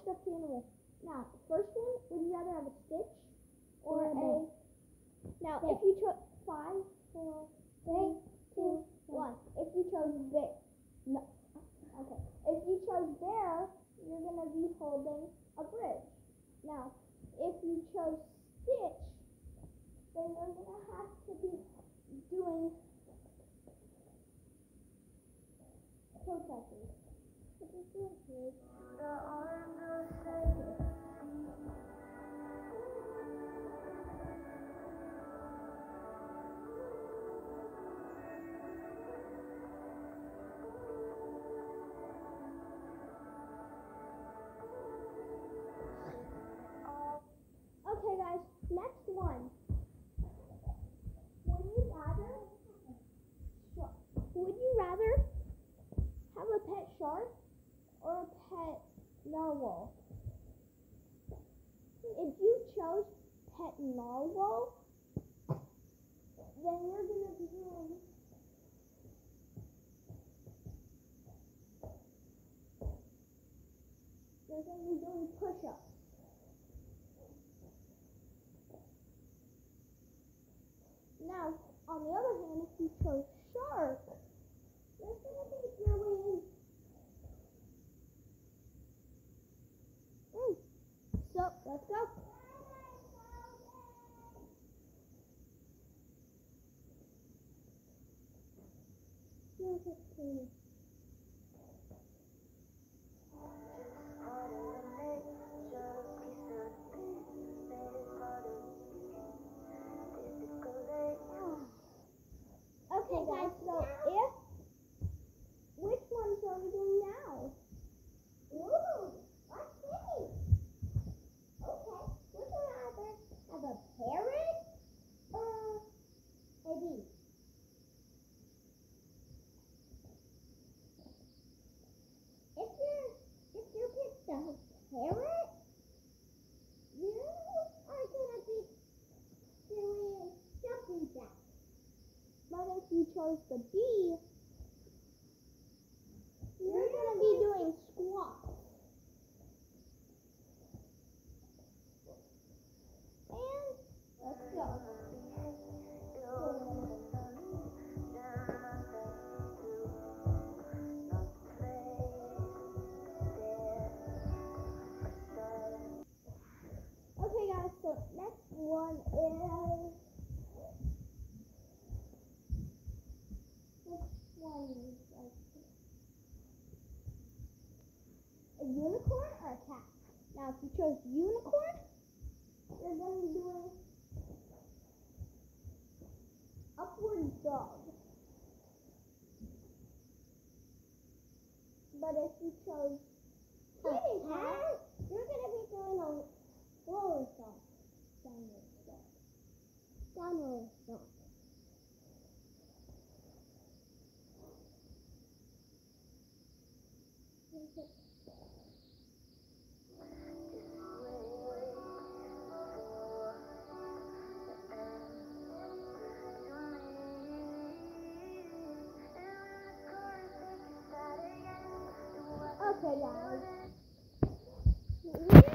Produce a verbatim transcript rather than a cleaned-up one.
stuffed animal. Now, first one, would you rather have a Stitch or, Or a a... bear? Now, Bear. if you chose five, four, three, two, one. If you chose bear, no. Okay. If you chose bear, you're gonna be holding a bridge. Now, if you chose Stitch, then you're gonna have to be doing toe touches. What is this? Okay, guys, next one. Would you rather? Would you rather have a pet shark or a pet narwhal? If you chose pet narwhal, then you're gonna be doing you're gonna be doing push-ups. Now, on the other hand, if you chose shark, you're gonna be doing mm. So let's go. Okay, guys, so if, which ones are we doing now? Ooh, let's see. Okay, would you rather have a parrot or a bee? If you if you pick the parrot, you are gonna be doing jumping jacks. But if you chose the bee, you're gonna be doing squats. And let's go. Okay, guys, so next one is which one is like a unicorn or a cat? Now, if you chose unicorn, you're going to be doing upward dog. But if you chose kitty cat, you're going to be doing a lower dog. Downward dog. Downward dog. Okay. Okay, guys.